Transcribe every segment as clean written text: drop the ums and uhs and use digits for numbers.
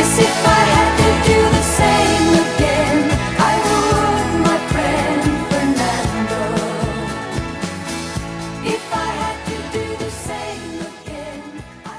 Yes, if I had to do the same again, I would, my friend Fernando. If I had to do the same again, I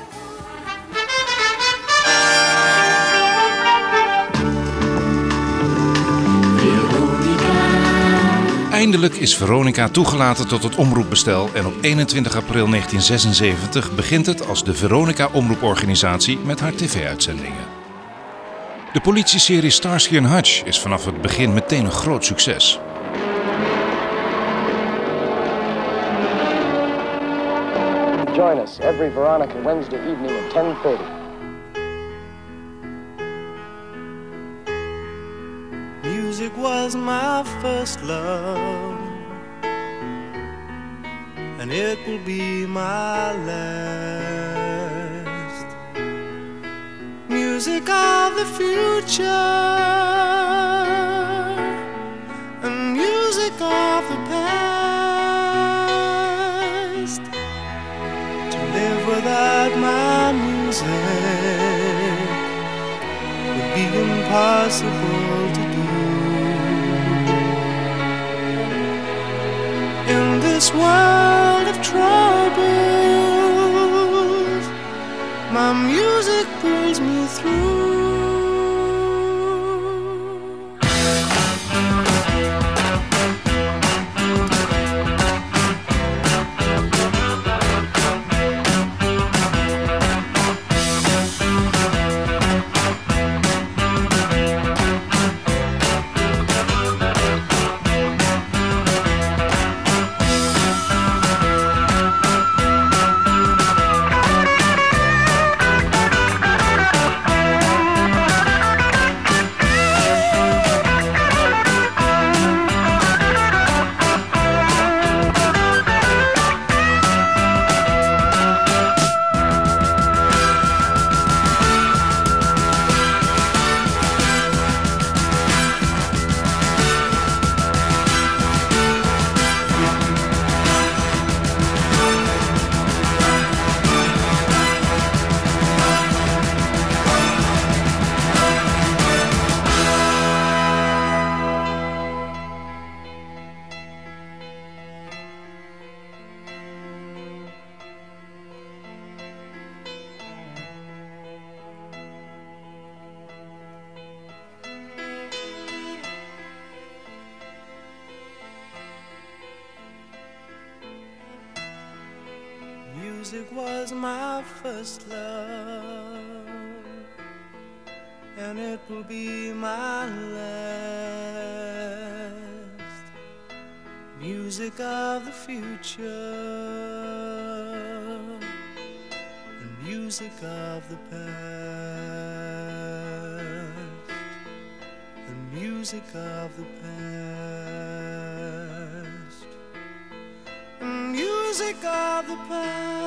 would. Eindelijk is Veronica toegelaten tot het omroepbestel en op 21 april 1976 begint het als de Veronica Omroeporganisatie met haar tv-uitzendingen. De politieserie Starsky & Hutch is vanaf het begin meteen een groot succes. Join us every Veronica Wednesday evening at 10:30. Music was my first love, and it will be my last. Music of the future, and music of the past. To live without my music would be impossible to do. In this world of troubles, my music pulls me through. Music was my first love, and it will be my last. Music of the future, and music of the past, and music of the past, and music of the past.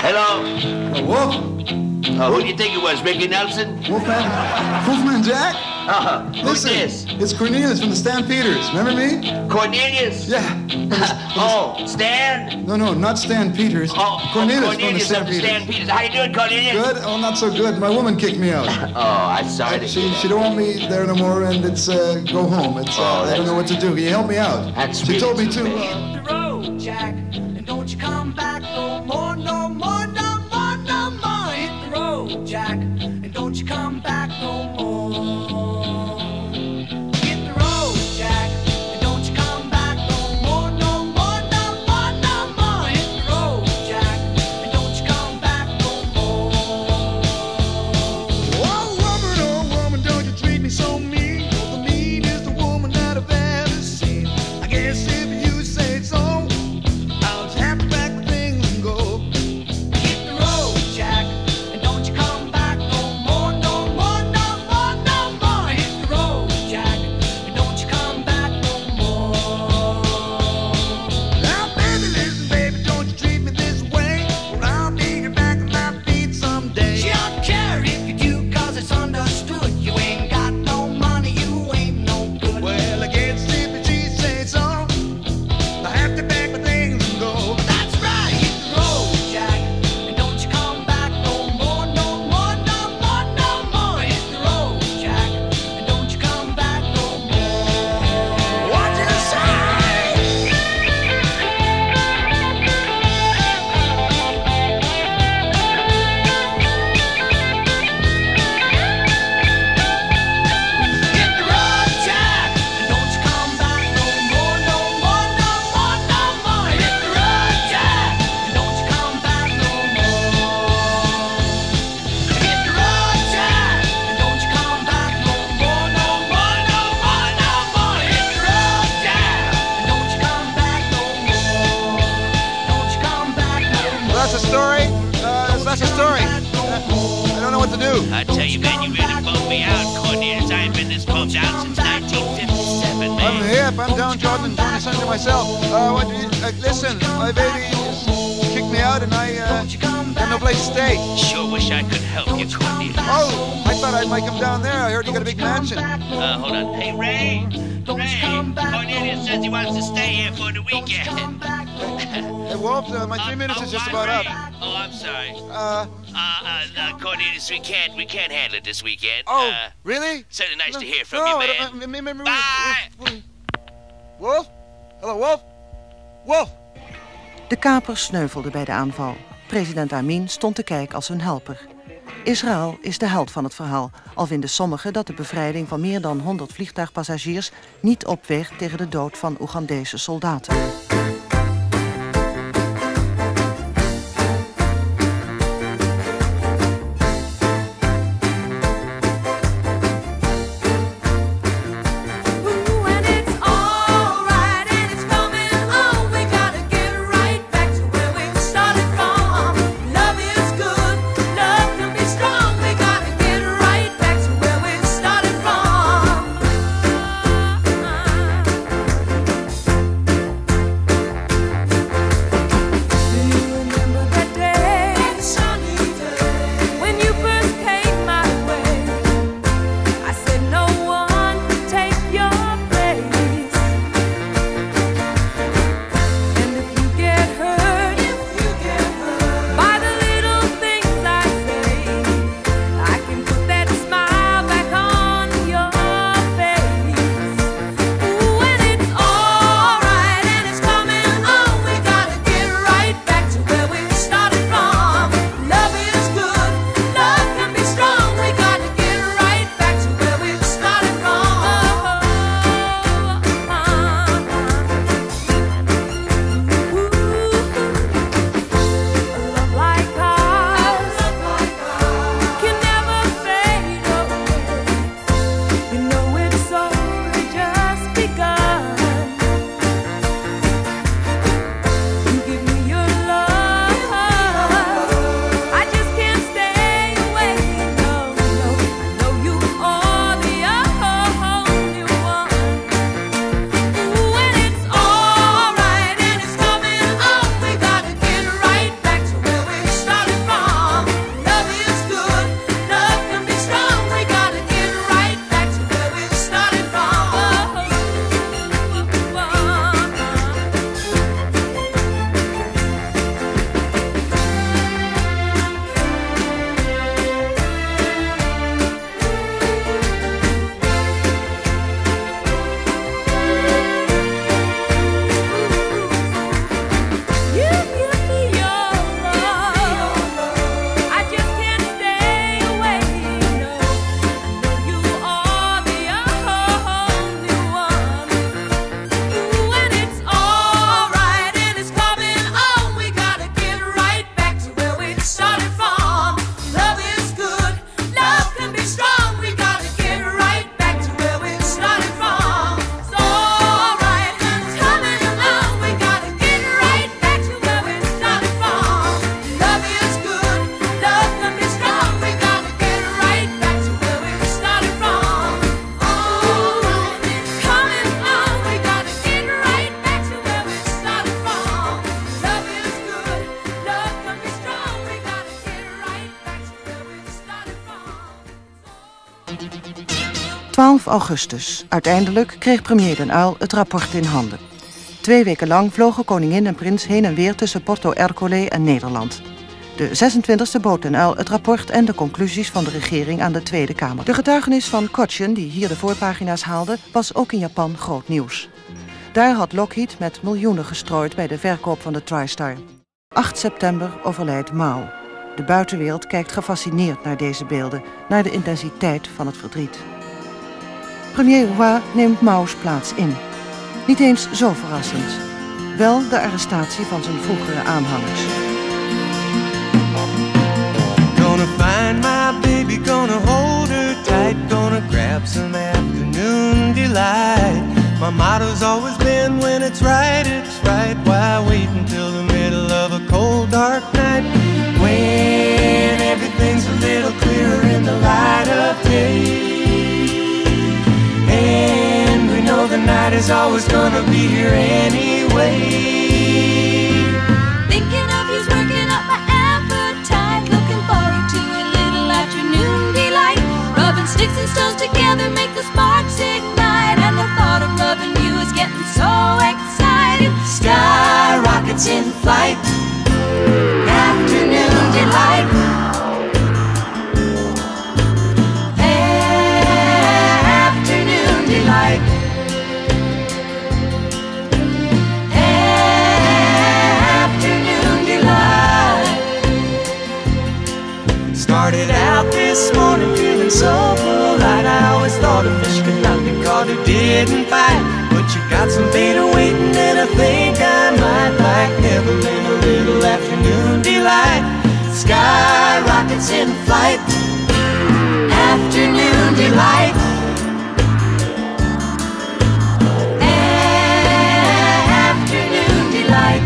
Hello? Wolf? Who do you think it was, Ricky Nelson? Wolfman Jack? Who's this? It's Cornelius from the Stampeders. Remember me? Cornelius? Yeah. Stan? No, not Stan Peters. Cornelius from the Cornelius of the Stampeders. Stampeders. How you doing, Cornelius? Good? Oh, not so good. My woman kicked me out. I'm sorry to hear She don't want me there no more, and it's go home. It's I don't know what to do. Can you help me out? She told me to. Hit the road, Jack, and don't you come back no more, no more, no more, no more. Hit the road, Jack, and don't you come back no more. Hit the road, Jack, and don't you come back no more, no more, no more, no more. Hit the road, Jack, and don't you come back no more. Oh woman, don't you treat me so mean. The mean is the woman that I've ever seen. I guess if you say so, I'll just have to pack my things and go. Hit the road, Jack, and don't you come back no more, no more, no more, no more. Hit the road, Jack, and don't you come back no more. Now baby, listen, baby, don't you treat me this way, or I'll need you back on my feet someday. She don't care if you do, 'cause it's understood. You ain't got no money, you ain't no good. Well, I guess if she says so, I have to pack my things and go. That's right, hit the road, Jack, and don't you come back no more, no more, no more, no more. Hit the road, Jack, and don't you come back no more. What you say? Hit the road, Jack, and don't you come back no more, no more, no more, no more. Hit the road, Jack, and don't you come back no more. Hit the road, Jack, and don't you come back no more, no more, no more, no more. Hit the road, Jack, and don't you come back no more. Don't you come back no more. That's a story. That's a story. I don't know what to do. I tell you, man, you really bummed me out, Cornelius. I ain't been this bummed out since 1957, I'm man. hip. I'm downtrodden and trying to send to myself. Listen, my baby kicked me out, and I got no place to stay. Sure wish I could help you, Cornelius. Oh, I thought I might come down there. I heard you got a big mansion. Hold on. Hey, Ray. Cornelius says he wants to stay here for the weekend. Hey, Wolf, my 3 minutes is just about up. Oh, I'm sorry. Cornelius, we can't handle it this weekend. Really? Certainly nice to hear from you, man. Bye. Wolf? Hallo, Wolf? Wolf? De kapers sneuvelden bij de aanval. President Amin stond te kijken als hun helper. Israël is de held van het verhaal, al vinden sommigen dat de bevrijding van meer dan 100 vliegtuigpassagiers niet opweegt tegen de dood van Oegandese soldaten. And it's all right, and it's coming on. We gotta get right back to where we started from. Love is good, love can be strong. We gotta get right back to where we started from. 12 augustus. Uiteindelijk kreeg premier Den Uyl het rapport in handen. 2 weken lang vlogen koningin en prins heen en weer tussen Porto Ercole en Nederland. De 26e bood Den Uyl het rapport en de conclusies van de regering aan de Tweede Kamer. De getuigenis van Cochin, die hier de voorpagina's haalde, was ook in Japan groot nieuws. Daar had Lockheed met miljoenen gestrooid bij de verkoop van de TriStar. 8 september overlijdt Mao. De buitenwereld kijkt gefascineerd naar deze beelden, naar de intensiteit van het verdriet. Premier Roy neemt Mao's plaats in. Niet eens zo verrassend. Wel de arrestatie van zijn vroegere aanhangers. Gonna find my baby, gonna hold her tight, gonna grab some afternoon delight. My motto's always been when it's right, why wait until the middle of a cold dark night, when everything's a little clearer in the light of day. And we know the night is always gonna be here anyway. Thinking of you's working up my appetite. Looking forward to a little afternoon delight. Rubbing sticks and stones together make the sparks ignite. And the thought of loving you is getting so exciting. Sky rockets in flight. Afternoon delight. Afternoon delight. Started out this morning feeling so polite. I always thought a fish could not be caught who didn't bite. But you got some beta waiting and I think I might like Neverland, a little afternoon delight. Sky rockets in flight. Afternoon delight. Afternoon delight.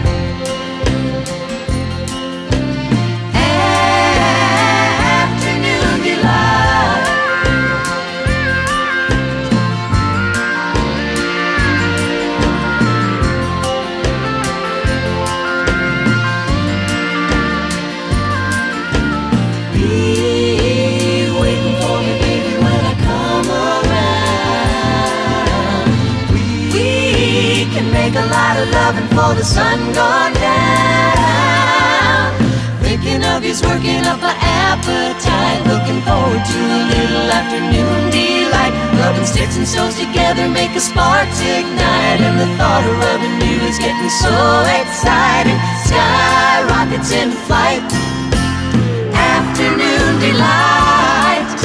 A lot of loving for the sun gone down. Thinking of you's working up an appetite. Looking forward to a little afternoon delight. Rubbing sticks and stones together make a sparks ignite. And the thought of rubbing you is getting so exciting. Sky rockets in flight. Afternoon delight.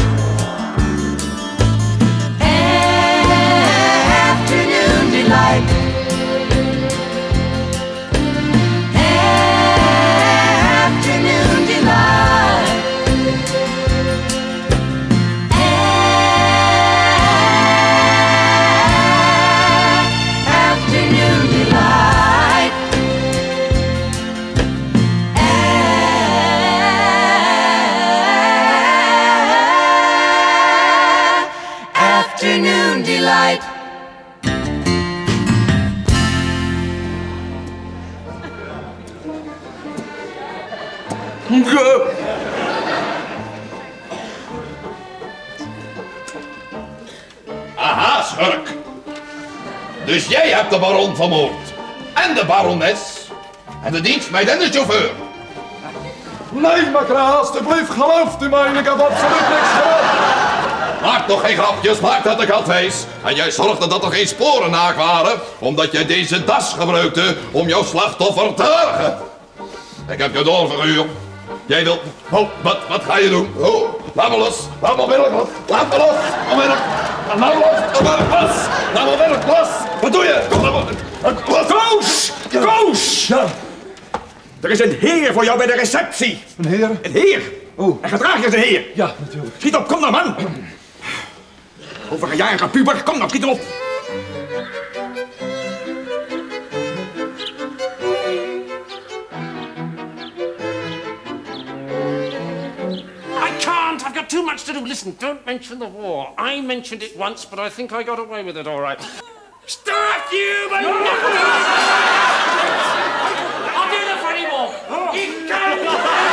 Afternoon delight. Afternoon delight. Afternoon delight. Afternoon delight. Aha, schurk. Dus jij hebt de baron vermoord. En de barones. En de dienstmeid en de chauffeur. Nee, mevrouw, alstublieft, gelooft u mij, ik heb absoluut niks gedaan. Maak toch geen grapjes, maak dat ik had wees. En jij zorgde dat er geen sporen na waren, omdat jij deze das gebruikte om jouw slachtoffer te wurgen. Ik heb je doorverhuurd. Jij wilt... Oh, wat ga je doen? Oh, laat me los. Laat me onmiddellijk los. Laat me los. Onmiddellijk. Laat me los. Onmiddellijk los. Laat me onmiddellijk los. Wat doe je? Kom maar. Koos! Koos! Ja. Er is een heer voor jou bij de receptie. Een heer? Een heer. Oh. En gedraag je als een heer. Ja, natuurlijk. Schiet op, kom dan, man. Overgejarige puber, kom dan, schiet hem op. I can't. I've got too much to do. Listen, don't mention the war. I mentioned it once, but I think I got away with it all right. Start you, but I'll do the funny war. You can't.